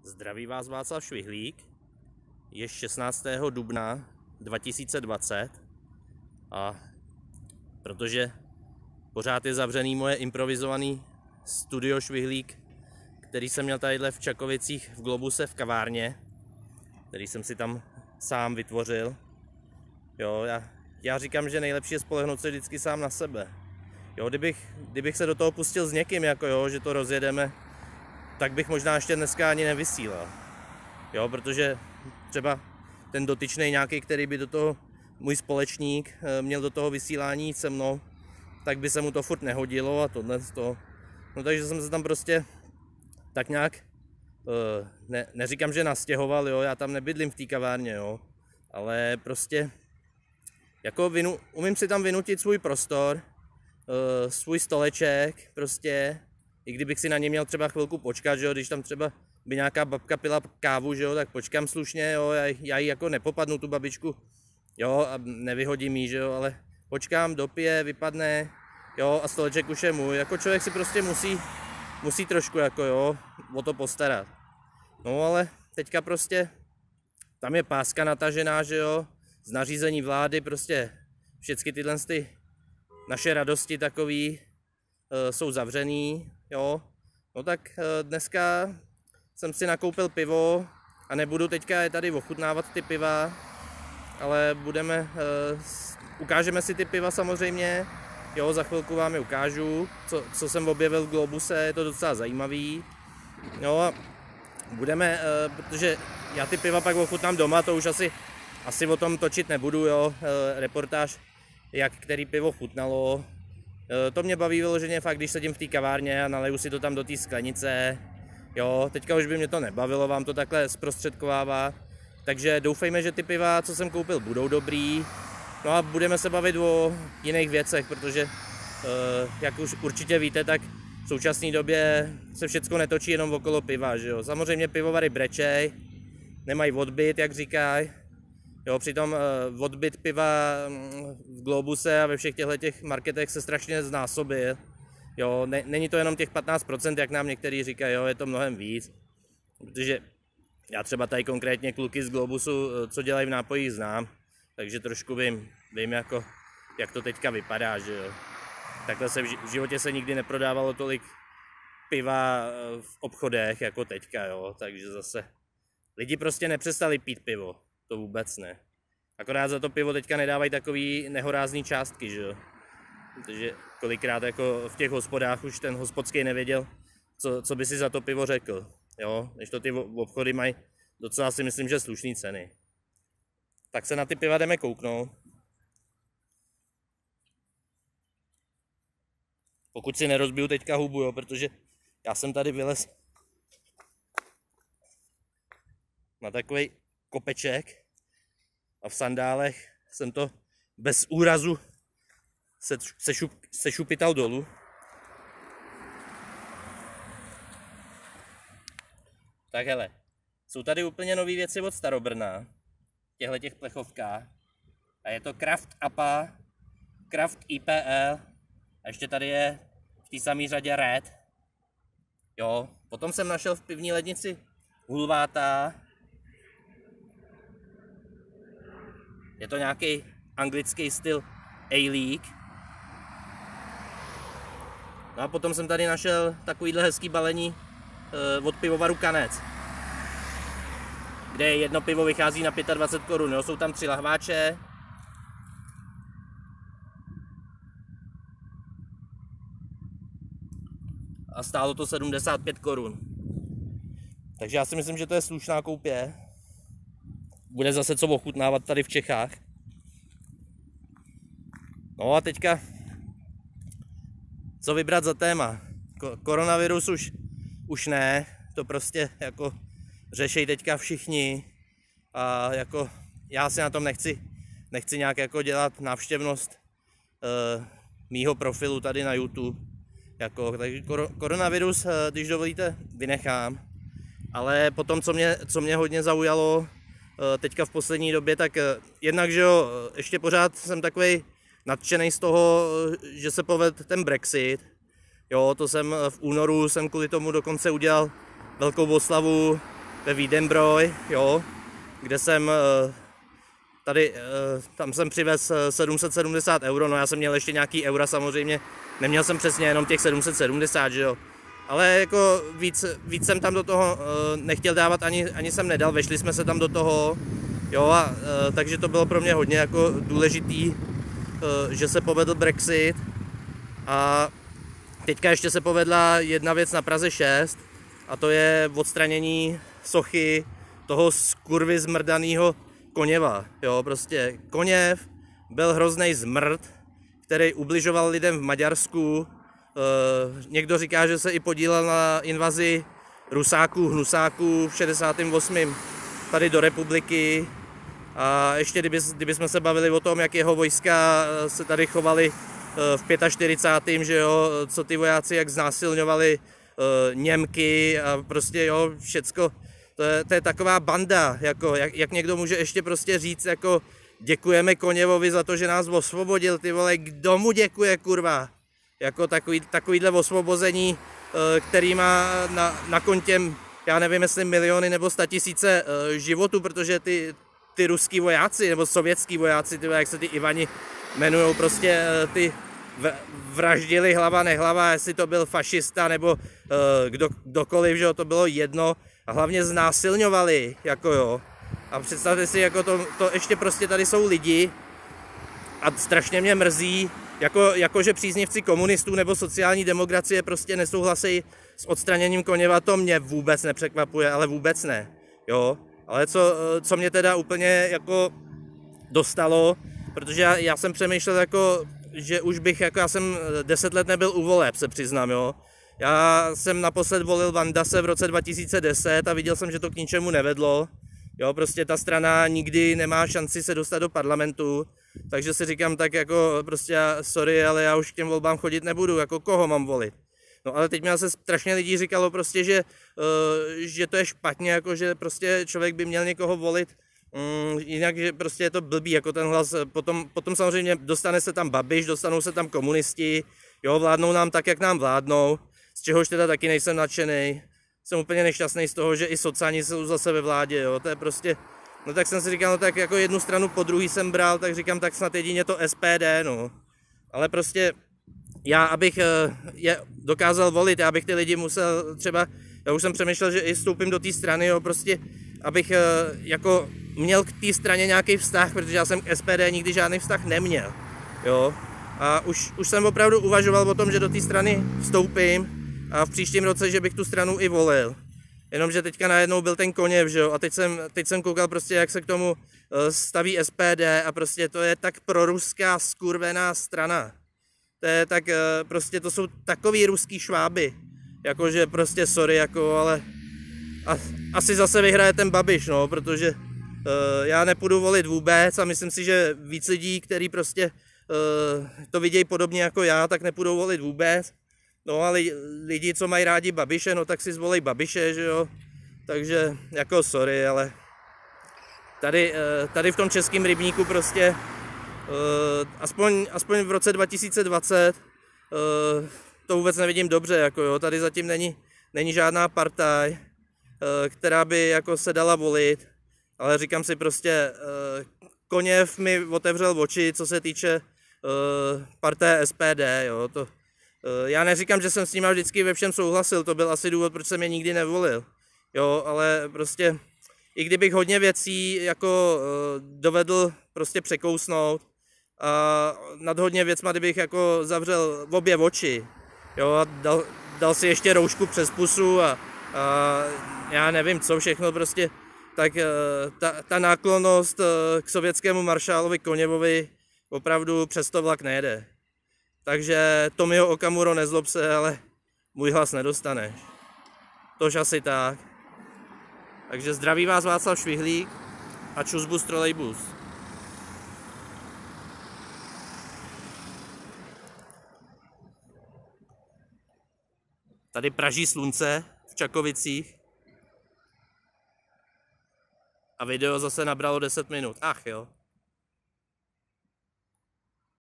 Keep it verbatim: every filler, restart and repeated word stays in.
Zdraví vás Václav Švihlík. Je šestnáctého dubna dva tisíce dvacet a protože pořád je zavřený moje improvizovaný studio Švihlík, který jsem měl tadyhle v Čakovicích v Globuse v kavárně, který jsem si tam sám vytvořil. Jo, já, já říkám, že nejlepší je spolehnout se vždycky sám na sebe. Jo, kdybych, kdybych se do toho pustil s někým, jako jo, že to rozjedeme, tak bych možná ještě dneska ani nevysílal. Jo, protože třeba ten dotyčný nějaký, který by do toho, můj společník, měl do toho vysílání jít se mnou, tak by se mu to furt nehodilo a tohle to. No takže jsem se tam prostě tak nějak, ne, neříkám, že nastěhoval, jo, já tam nebydlím v té kavárně, jo, ale prostě jako vinu, umím si tam vynutit svůj prostor, svůj stoleček, prostě, i kdybych si na něj měl třeba chvilku počkat, že jo, když tam třeba by nějaká babka pila kávu, že jo, tak počkám slušně, jo, já, já ji jako nepopadnu, tu babičku, jo, a nevyhodím jí, že jo, ale počkám, dopije, vypadne, jo, a stoleček už je můj, jako člověk si prostě musí, musí trošku, jako jo, o to postarat. No ale teďka prostě, tam je páska natažená, že jo, z nařízení vlády, prostě všechny tyhle ty naše radosti takový e, jsou zavřený, jo, no tak e, dneska jsem si nakoupil pivo a nebudu teďka je tady ochutnávat ty piva, ale budeme, e, ukážeme si ty piva samozřejmě, jo, za chvilku vám je ukážu, co, co jsem objevil v Globuse, je to docela zajímavý, jo, a budeme, e, protože já ty piva pak ochutnám doma, to už asi, asi o tom točit nebudu, jo, e, reportáž, jak který pivo chutnalo. E, to mě baví vyloženě fakt, když sedím v té kavárně a naleju si to tam do té sklenice. Jo, teďka už by mě to nebavilo vám to takhle zprostředkovávat. Takže doufejme, že ty piva, co jsem koupil, budou dobrý. No a budeme se bavit o jiných věcech, protože, e, jak už určitě víte, tak v současné době se všecko netočí jenom okolo piva, že jo. Samozřejmě pivovary brečej, nemají odbyt, jak říkají. Jo, přitom uh, odbyt piva v Globuse a ve všech těchto těch marketech se strašně znásobil. Jo, ne, není to jenom těch patnáct procent, jak nám někteří říkají, jo, je to mnohem víc. Protože já třeba tady konkrétně kluky z Globusu, co dělají v nápojích, znám. Takže trošku vím, vím jako, jak to teďka vypadá, že jo. Takhle se v životě se nikdy neprodávalo tolik piva v obchodech jako teďka, jo. Takže zase lidi prostě nepřestali pít pivo. To vůbec ne. Akorát za to pivo teďka nedávají takový nehorázný částky, že jo. Protože kolikrát jako v těch hospodách už ten hospodský nevěděl, co, co by si za to pivo řekl. Jo, než to ty obchody mají docela si myslím, že slušné ceny. Tak se na ty piva jdeme kouknout. Pokud si nerozbiju teďka hubu, jo, protože já jsem tady vylez na takovej kopeček a v sandálech jsem to bez úrazu se, se, šup, se šupital dolů. Tak hele, jsou tady úplně nové věci od Starobrna, těchto těch plechovkách. A je to Craft Apa, Craft I P L a ještě tady je v té samé řadě Red. Jo, potom jsem našel v pivní lednici Hulváta. Je to nějaký anglický styl A-League. No a potom jsem tady našel takovýhle hezký balení e, od pivovaru Kanec, kde jedno pivo vychází na dvacet pět korun. Jo. Jsou tam tři lahváče. A stálo to sedmdesát pět korun. Takže já si myslím, že to je slušná koupě. Bude zase co ochutnávat tady v Čechách. No a teďka, co vybrat za téma? Koronavirus už, už ne, to prostě jako řešej teďka všichni. A jako já si na tom nechci, nechci nějak jako dělat návštěvnost uh, mýho profilu tady na YouTube. Jako, takže koronavirus, když dovolíte, vynechám. Ale potom, co mě, co mě hodně zaujalo teďka v poslední době, tak jednak, že jo, ještě pořád jsem takovej nadšený z toho, že se povedl ten Brexit. Jo, to jsem v únoru jsem kvůli tomu dokonce udělal velkou oslavu ve Wiedenbräu, jo, kde jsem tady, tam jsem přivez sedm set sedmdesát euro, no já jsem měl ještě nějaký eura samozřejmě, neměl jsem přesně jenom těch sedm set sedmdesát, že jo. Ale jako víc, víc jsem tam do toho nechtěl dávat, ani, ani jsem nedal, vešli jsme se tam do toho, jo, a, takže to bylo pro mě hodně jako důležitý, že se povedl Brexit. A teďka ještě se povedla jedna věc na Praze šest, a to je odstranění sochy toho skurvy zmrdanýho Koněva. Jo, prostě Koněv byl hrozný zmrd, který ubližoval lidem v Maďarsku. E, někdo říká, že se i podílel na invazi Rusáků, Hnusáků v šedesátém osmém tady do republiky. A ještě kdyby, kdyby jsme se bavili o tom, jak jeho vojska se tady chovali v čtyřicátém pátém že jo, co ty vojáci jak znásilňovali uh, Němky a prostě jo, všecko, to je, to je taková banda, jako, jak, jak někdo může ještě prostě říct, jako děkujeme Koněvovi za to, že nás osvobodil, ty vole, kdo mu děkuje, kurva, jako takový, takovýhle osvobození, uh, který má na, na kontě, já nevím, jestli miliony nebo statisíce uh, životů, protože ty, ty ruský vojáci, nebo sovětský vojáci, ty, jak se ty Ivani jmenujou, prostě ty vraždili hlava nehlava, jestli to byl fašista nebo uh, kdo, kdokoliv, že jo, to bylo jedno, a hlavně znásilňovali, jako jo. A představte si, jako to, to ještě prostě tady jsou lidi a strašně mě mrzí, jako, jako že příznivci komunistů nebo sociální demokracie prostě nesouhlasí s odstraněním Koněva, to mě vůbec nepřekvapuje, ale vůbec ne, jo. Ale co, co mě teda úplně jako dostalo, protože já, já jsem přemýšlel, jako, že už bych, jako já jsem deset let nebyl u voleb, se přiznám, jo. Já jsem naposled volil Vandase v roce dva tisíce deset a viděl jsem, že to k ničemu nevedlo. Jo, prostě ta strana nikdy nemá šanci se dostat do parlamentu, takže si říkám tak jako prostě sorry, ale já už k těm volbám chodit nebudu, jako koho mám volit. No ale teď mi se strašně lidí říkalo prostě, že, uh, že to je špatně, jako že prostě člověk by měl někoho volit, um, jinak že prostě je to blbý, jako ten hlas, potom, potom samozřejmě dostane se tam Babiš, dostanou se tam komunisti, jo, vládnou nám tak, jak nám vládnou, z čehož teda taky nejsem nadšený. Jsem úplně nešťastný z toho, že i socani jsou zase ve vládě, jo, to je prostě, no tak jsem si říkal, no tak jako jednu stranu po druhý jsem bral, tak říkám, tak snad jedině to S P D, no, ale prostě já, abych je dokázal volit, já bych ty lidi musel třeba, já už jsem přemýšlel, že i vstoupím do té strany, jo, prostě, abych jako měl k té straně nějaký vztah, protože já jsem k S P D nikdy žádný vztah neměl, jo, a už, už jsem opravdu uvažoval o tom, že do té strany vstoupím, a v příštím roce, že bych tu stranu i volil. Jenomže teďka najednou byl ten Koněv, že jo, a teď jsem, teď jsem koukal prostě, jak se k tomu staví S P D a prostě to je tak proruská skurvená strana. To je tak, prostě to jsou takový ruský šváby, jakože prostě sorry, jako, ale a, asi zase vyhraje ten Babiš, no, protože uh, já nepůjdu volit vůbec a myslím si, že víc lidí, kteří prostě uh, to vidějí podobně jako já, tak nepůjdou volit vůbec. No ale lidi, co mají rádi Babiše, no tak si zvolej Babiše, že jo. Takže jako sorry, ale tady, tady v tom českém rybníku prostě aspoň, aspoň v roce dva tisíce dvacet to vůbec nevidím dobře, jako jo. Tady zatím není, není žádná partaj, která by jako se dala volit, ale říkám si prostě, Koněv mi otevřel oči, co se týče partaje S P D, jo. To, já neříkám, že jsem s ním vždycky ve všem souhlasil, to byl asi důvod, proč jsem je nikdy nevolil. Jo, ale prostě i kdybych hodně věcí jako dovedl prostě překousnout a nad hodně věcma, kdybych jako zavřel v obě oči, jo, a dal, dal si ještě roušku přes pusu a, a já nevím co všechno prostě, tak ta, ta náklonnost k sovětskému maršálovi Koněvovi opravdu přes to vlak nejede. Takže Tomio Okamuro, nezlob se, ale můj hlas nedostaneš. Tož asi tak. Takže zdraví vás Václav Švihlík a čusbus trolejbus. Tady praží slunce v Čakovicích. A video zase nabralo deset minut. Ach jo.